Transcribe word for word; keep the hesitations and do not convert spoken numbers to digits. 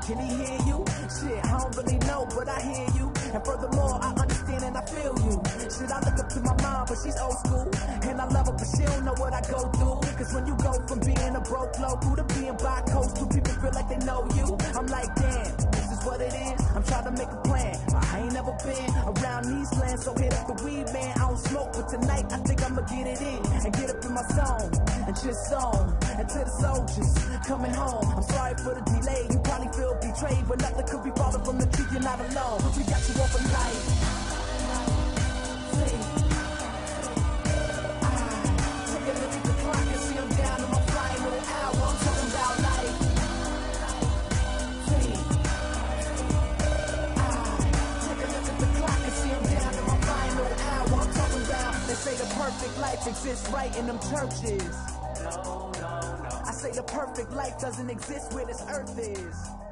Can he hear you? Shit, I don't really know, but I hear you. And furthermore, I understand and I feel you. Shit, I look up to my mom, but she's old school. And I love her, but she don't know what I go through. Cause when you go from being a broke local to being bi-coastal, people feel like they know you. I'm like, damn, this is what it is. I'm trying to make a plan. I ain't never been around these lands, so hit up the weed, man. I don't smoke, but tonight I think I'ma get it in and get up in my zone and just zone. And to the soldiers coming home, I'm sorry for the delay. You probably feel betrayed, but nothing could be farther from the truth. You're not alone. We got you over life. See, I take a look at the clock and see I'm down to my final hour. I'm talking about life. See, I take a look at the clock and see I'm down to my final hour. I'm talking about, they say the perfect life exists right in them churches. No, no, no. I say the perfect life doesn't exist where this earth is.